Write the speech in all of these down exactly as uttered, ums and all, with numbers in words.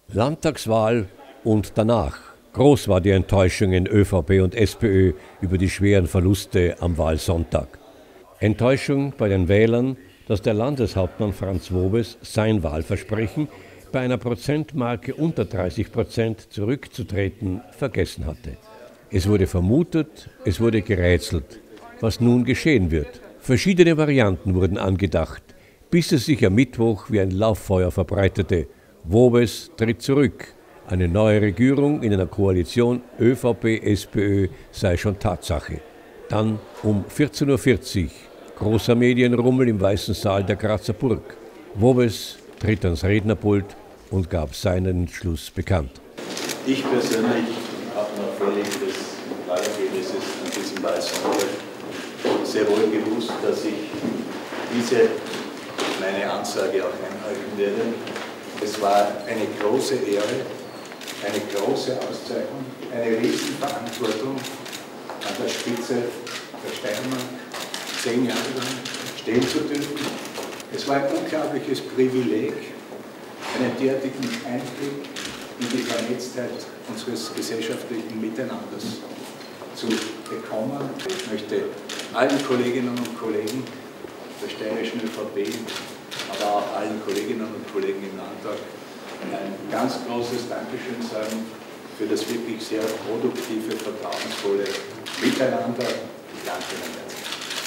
Landtagswahl und danach. Groß war die Enttäuschung in ÖVP und SPÖ über die schweren Verluste am Wahlsonntag. Enttäuschung bei den Wählern, dass der Landeshauptmann Franz Wobes sein Wahlversprechen, bei einer Prozentmarke unter dreißig Prozent zurückzutreten, vergessen hatte. Es wurde vermutet, es wurde gerätselt, was nun geschehen wird. Verschiedene Varianten wurden angedacht, bis es sich am Mittwoch wie ein Lauffeuer verbreitete. Wobes tritt zurück. Eine neue Regierung in einer Koalition ÖVP S P Ö sei schon Tatsache. Dann um vierzehn Uhr vierzig, großer Medienrummel im Weißen Saal der Grazer Burg. Wobes tritt ans Rednerpult und gab seinen Entschluss bekannt. Ich persönlich habe noch völlig des Wahlergebnisses an diesem Weißen Saal sehr wohl gewusst, dass ich diese meine Ansage auch einhalten werde. Es war eine große Ehre, eine große Auszeichnung, eine Riesenverantwortung an der Spitze der Steiermark zehn Jahre lang stehen zu dürfen. Es war ein unglaubliches Privileg, einen derartigen Einblick in die Vernetztheit unseres gesellschaftlichen Miteinanders zu bekommen. Ich möchte allen Kolleginnen und Kollegen der steirischen ÖVP, aber auch allen Kolleginnen und Kollegen im Landtag ein ganz großes Dankeschön sagen für das wirklich sehr produktive, vertrauensvolle Miteinander. Ich danke Ihnen herzlich.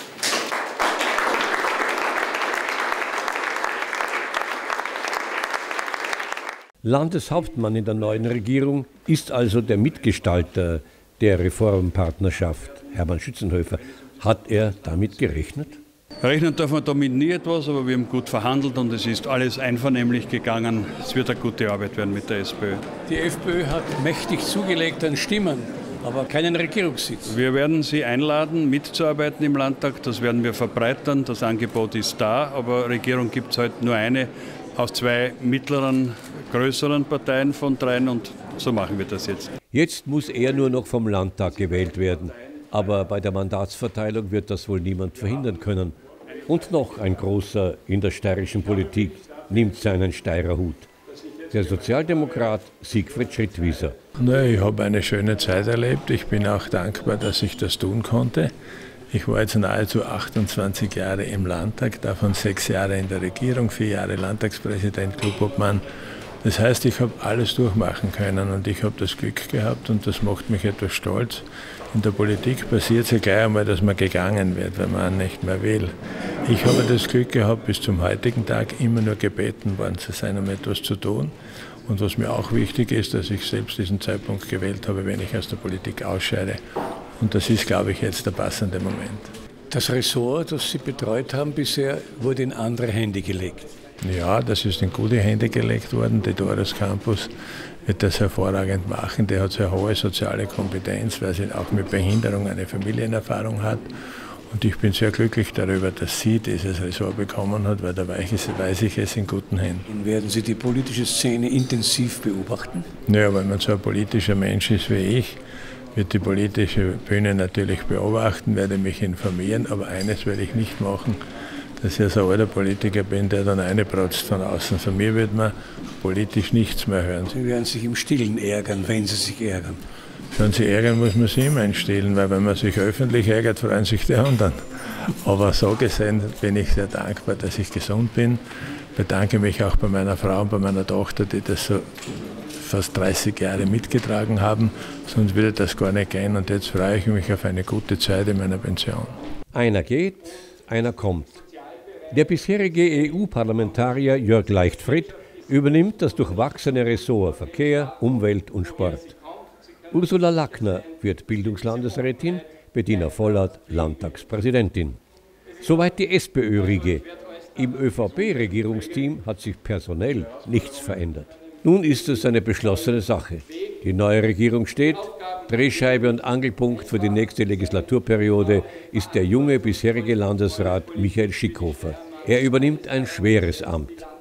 Landeshauptmann in der neuen Regierung ist also der Mitgestalter der Reformpartnerschaft. Hermann Schützenhöfer, hat er damit gerechnet? Rechnen darf man damit nie etwas, aber wir haben gut verhandelt und es ist alles einvernehmlich gegangen. Es wird eine gute Arbeit werden mit der SPÖ. Die FPÖ hat mächtig zugelegt an Stimmen, aber keinen Regierungssitz. Wir werden Sie einladen, mitzuarbeiten im Landtag. Das werden wir verbreitern. Das Angebot ist da, aber Regierung gibt es heute nur eine aus zwei mittleren, größeren Parteien von dreien und so machen wir das jetzt. Jetzt muss er nur noch vom Landtag gewählt werden. Aber bei der Mandatsverteilung wird das wohl niemand verhindern können. Und noch ein großer in der steirischen Politik nimmt seinen Steirer Hut. Der Sozialdemokrat Siegfried Schrittwieser. Na, ich habe eine schöne Zeit erlebt. Ich bin auch dankbar, dass ich das tun konnte. Ich war jetzt nahezu achtundzwanzig Jahre im Landtag, davon sechs Jahre in der Regierung, vier Jahre Landtagspräsident, Clubobmann. Das heißt, ich habe alles durchmachen können und ich habe das Glück gehabt und das macht mich etwas stolz. In der Politik passiert es ja gleich einmal, dass man gegangen wird, wenn man nicht mehr will. Ich habe das Glück gehabt, bis zum heutigen Tag immer nur gebeten worden zu sein, um etwas zu tun. Und was mir auch wichtig ist, dass ich selbst diesen Zeitpunkt gewählt habe, wenn ich aus der Politik ausscheide. Und das ist, glaube ich, jetzt der passende Moment. Das Ressort, das Sie betreut haben bisher, wurde in andere Hände gelegt. Ja, das ist in gute Hände gelegt worden. Die Doris Campus wird das hervorragend machen. Der hat sehr hohe soziale Kompetenz, weil sie auch mit Behinderung eine Familienerfahrung hat. Und ich bin sehr glücklich darüber, dass sie dieses Ressort bekommen hat, weil da weiß ich es in guten Händen. Werden Sie die politische Szene intensiv beobachten? Naja, wenn man so ein politischer Mensch ist wie ich, wird die politische Bühne natürlich beobachten, werde mich informieren, aber eines werde ich nicht machen, dass ich so ein alter Politiker bin, der dann reinprotzt von außen. Von mir wird man politisch nichts mehr hören. Sie werden sich im Stillen ärgern, wenn Sie sich ärgern. Wenn Sie ärgern, muss man sich immer einstillen, weil wenn man sich öffentlich ärgert, freuen sich die anderen. Aber so gesehen bin ich sehr dankbar, dass ich gesund bin. Bedanke mich auch bei meiner Frau und bei meiner Tochter, die das so fast dreißig Jahre mitgetragen haben. Sonst würde das gar nicht gehen. Und jetzt freue ich mich auf eine gute Zeit in meiner Pension. Einer geht, einer kommt. Der bisherige E U-Parlamentarier Jörg Leichtfried übernimmt das durchwachsene Ressort Verkehr, Umwelt und Sport. Ursula Lackner wird Bildungslandesrätin, Bettina Vollert Landtagspräsidentin. Soweit die SPÖ-Riege. Im ÖVP-Regierungsteam hat sich personell nichts verändert. Nun ist es eine beschlossene Sache. Die neue Regierung steht. Drehscheibe und Angelpunkt für die nächste Legislaturperiode ist der junge bisherige Landesrat Michael Schickhofer. Er übernimmt ein schweres Amt.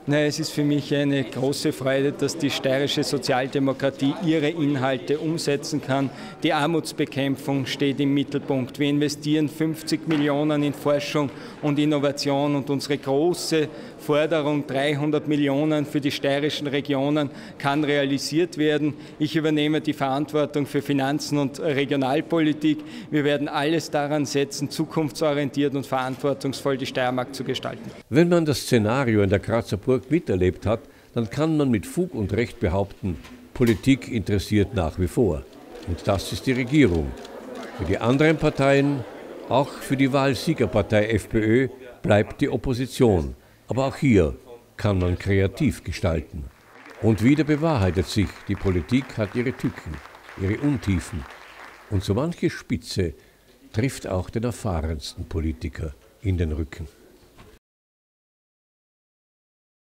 Na, es ist für mich eine große Freude, dass die steirische Sozialdemokratie ihre Inhalte umsetzen kann. Die Armutsbekämpfung steht im Mittelpunkt. Wir investieren fünfzig Millionen in Forschung und Innovation und unsere große Forderung, dreihundert Millionen für die steirischen Regionen, kann realisiert werden. Ich übernehme die Verantwortung für Finanzen und Regionalpolitik. Wir werden alles daran setzen, zukunftsorientiert und verantwortungsvoll die Steiermark zu gestalten. Wenn man das Szenario in der Grazer Burg miterlebt hat, dann kann man mit Fug und Recht behaupten, Politik interessiert nach wie vor. Und das ist die Regierung. Für die anderen Parteien, auch für die Wahlsiegerpartei FPÖ, bleibt die Opposition. Aber auch hier kann man kreativ gestalten. Und wieder bewahrheitet sich, die Politik hat ihre Tücken, ihre Untiefen. Und so manche Spitze trifft auch den erfahrensten Politiker in den Rücken.